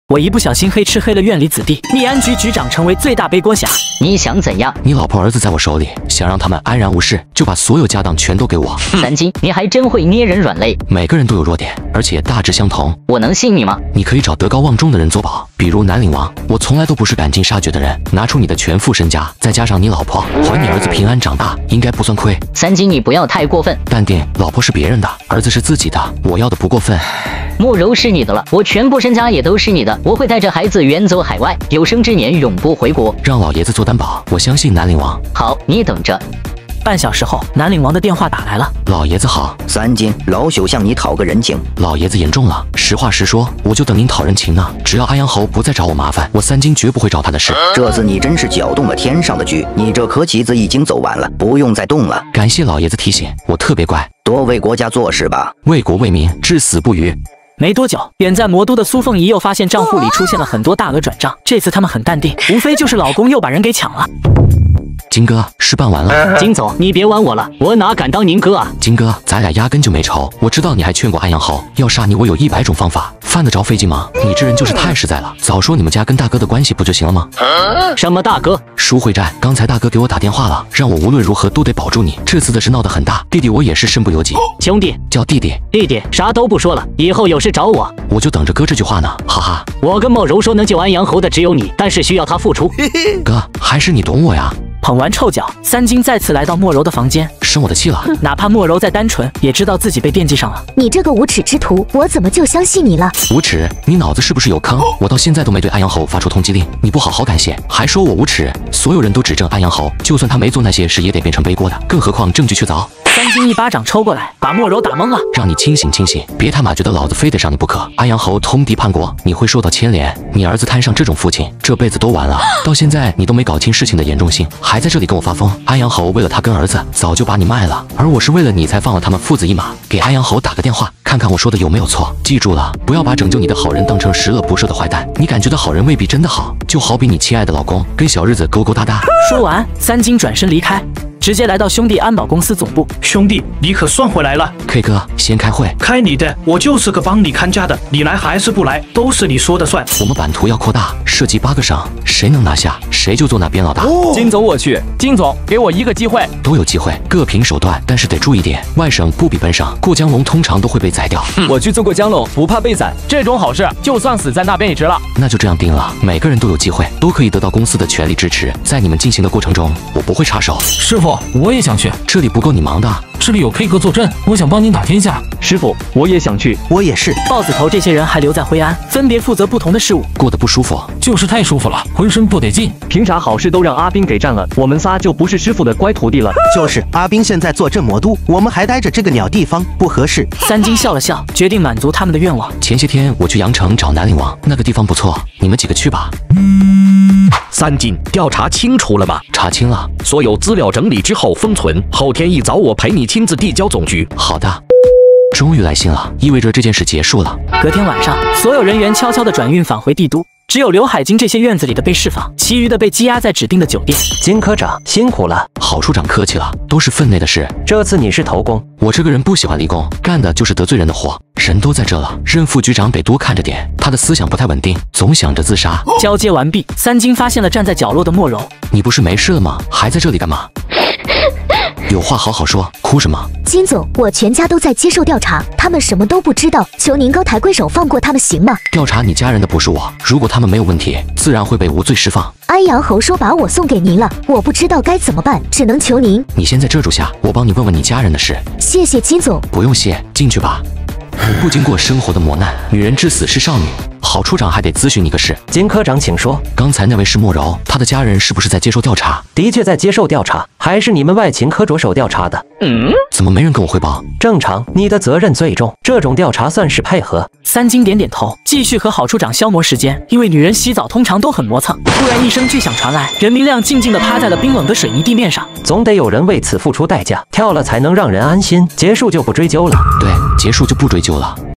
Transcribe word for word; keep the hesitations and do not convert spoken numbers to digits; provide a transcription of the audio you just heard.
我一不小心黑吃黑了院里子弟，密安局局长成为最大背锅侠。 你想怎样？ 你老婆儿子在我手里，想让他们安然无事，就把所有家当全都给我。 三金，你还真会捏人软肋。 每个人都有弱点，而且大致相同。 我能信你吗？ 你可以找德高望重的人做保，比如南岭王。我从来都不是赶尽杀绝的人，拿出你的全副身家，再加上你老婆，还你儿子平安长大，应该不算亏。 三金，你不要太过分。 淡定，老婆是别人的，儿子是自己的，我要的不过分。 莫柔是你的了，我全部身家也都是你的，我会带着孩子远走海外，有生之年永不回国。 让老爷子做担保，我相信南岭王。 好，你等着。 半小时后，南岭王的电话打来了。 老爷子好， 三金，老朽向你讨个人情。 老爷子言重了，实话实说，我就等您讨人情呢。只要安阳侯不再找我麻烦，我三金绝不会找他的事。 这次你真是搅动了天上的局，你这颗棋子已经走完了，不用再动了。 感谢老爷子提醒，我特别乖， 多为国家做事吧， 为国为民，至死不渝。 没多久，远在魔都的苏凤仪又发现账户里出现了很多大额转账。这次他们很淡定，无非就是老公又把人给抢了。 金哥，事办完了。 金总，你别玩我了，我哪敢当您哥啊！ 金哥，咱俩压根就没仇。我知道你还劝过安阳侯，要杀你我有一百种方法，犯得着费劲吗？你这人就是太实在了，早说你们家跟大哥的关系不就行了吗？ 什么大哥？ 舒会战，刚才大哥给我打电话了，让我无论如何都得保住你。这次的事闹得很大，弟弟我也是身不由己。 兄弟， 叫弟弟。 弟弟，啥都不说了，以后有事找我。 我就等着哥这句话呢，哈哈。 我跟莫柔说能救安阳侯的只有你，但是需要他付出。 哥，还是你懂我呀。 捧完臭脚，三金再次来到莫柔的房间， 生我的气了。 哪怕莫柔再单纯，也知道自己被惦记上了。 你这个无耻之徒，我怎么就相信你了？ 无耻？你脑子是不是有坑？我到现在都没对安阳侯发出通缉令，你不好好感谢，还说我无耻。所有人都指证安阳侯，就算他没做那些事，也得变成背锅的，更何况证据确凿。 三金一巴掌抽过来，把莫柔打懵了。 让你清醒清醒，别他妈觉得老子非得上你不可。安阳侯通敌叛国，你会受到牵连。你儿子摊上这种父亲，这辈子都完了。到现在你都没搞清事情的严重性，还在这里跟我发疯。安阳侯为了他跟儿子，早就把你卖了，而我是为了你才放了他们父子一马。给安阳侯打个电话，看看我说的有没有错。记住了，不要把拯救你的好人当成十恶不赦的坏蛋。你感觉的好人未必真的好，就好比你亲爱的老公跟小日子勾勾搭搭。 说完，三金转身离开。直接来到兄弟安保公司总部。 兄弟，你可算回来了。 K 哥，先开会。 开你的，我就是个帮你看家的，你来还是不来，都是你说的算。 我们版图要扩大，涉及八个省，谁能拿下，谁就做那边老大。 哦、金总，我去。金总，给我一个机会。 都有机会，各凭手段，但是得注意点，外省不比本省，过江龙通常都会被宰掉。 嗯、我去做过江龙，不怕被宰。这种好事，就算死在那边也值了。 那就这样定了，每个人都有机会，都可以得到公司的全力支持。在你们进行的过程中，我不会插手。 师傅，我也想去。 这里不够你忙的， 这里有 K 哥坐镇，我想帮您打天下。 师傅，我也想去。 我也是。 豹子头这些人还留在徽安，分别负责不同的事务， 过得不舒服， 就是太舒服了，浑身不得劲。 凭啥好事都让阿斌给占了，我们仨就不是师傅的乖徒弟了？ 就是阿斌现在坐镇魔都，我们还待着这个鸟地方，不合适。 三金笑了笑，决定满足他们的愿望。 前些天我去阳城找南岭王，那个地方不错，你们几个去吧。 三金，调查清楚了吗？ 查清了， 所有资料整理之后封存，后天一早我陪你亲自递交总局。 好的。终于来信了，意味着这件事结束了。 隔天晚上，所有人员悄悄地转运返回帝都，只有刘海金这些院子里的被释放，其余的被羁押在指定的酒店。 金科长辛苦了。 郝处长客气了，都是分内的事。 这次你是头功， 我这个人不喜欢立功，干的就是得罪人的活。人都在这了，任副局长得多看着点，他的思想不太稳定，总想着自杀。 交接完毕，三金发现了站在角落的莫柔。 你不是没事了吗？还在这里干嘛？有话好好说，哭什么？ 金总，我全家都在接受调查，他们什么都不知道，求您高抬贵手放过他们行吗？ 调查你家人的不是我，如果他们没有问题，自然会被无罪释放。 安阳侯说把我送给您了，我不知道该怎么办，只能求您。 你先在这住下，我帮你问问你家人的事。 谢谢金总。 不用谢，进去吧。不经过生活的磨难，女人至死是少女。郝处长还得咨询你个事。 金科长，请说。 刚才那位是莫柔，她的家人是不是在接受调查？ 的确在接受调查，还是你们外勤科着手调查的。 嗯，怎么没人跟我汇报？ 正常，你的责任最重，这种调查算是配合。 三金点点头，继续和郝处长消磨时间。因为女人洗澡通常都很磨蹭。突然一声巨响传来，任明亮静静地趴在了冰冷的水泥地面上。 总得有人为此付出代价，跳了才能让人安心。结束就不追究了。 对，结束就不追究了。